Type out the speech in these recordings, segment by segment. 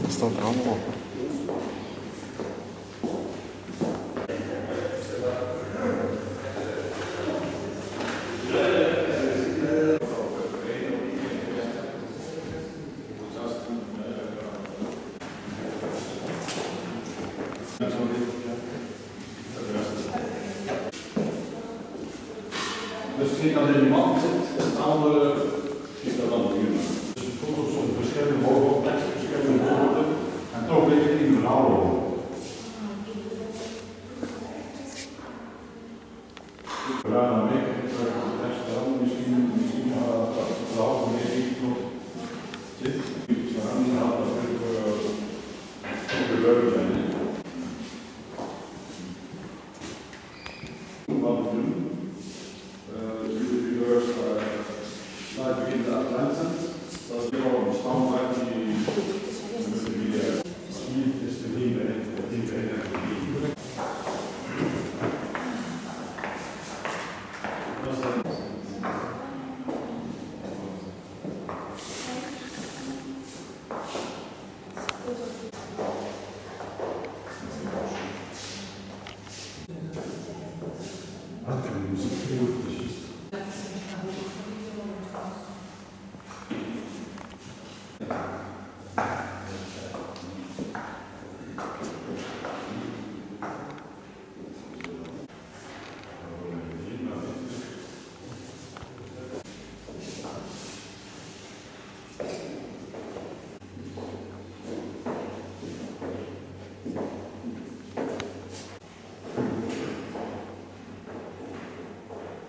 Dat staat er allemaal op. Dus ik als in man zit, het andere is dat dan hier. Dus het voelt op zo'n verschillende mogelijke teksten, verschillende woorden en toch weet je niet verhaal over. Ja, dan weet ik dat de tekst dan misschien dat het verhaal meer iets nog zit. Dus we gaan niet aan dat we gebeurd zijn. Wat we doen. Laat ik beginnen de Atlanten. Dat is gewoon een standaard die is de lieve en de lieve en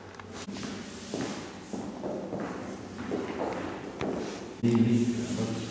die